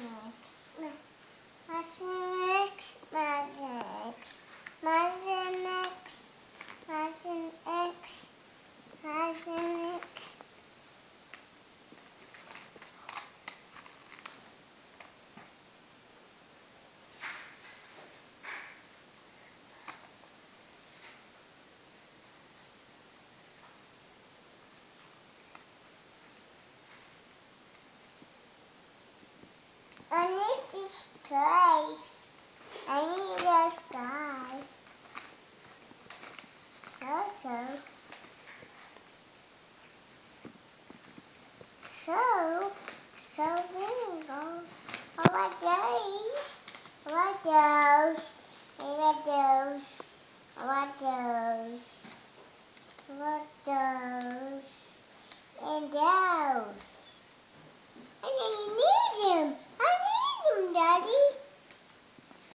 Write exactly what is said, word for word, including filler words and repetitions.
Machine X, Machine X, Machine X, Machine X, Machine X. I need this place. I need those guys. Also, so, so there we go. All right, guys. All right, guys.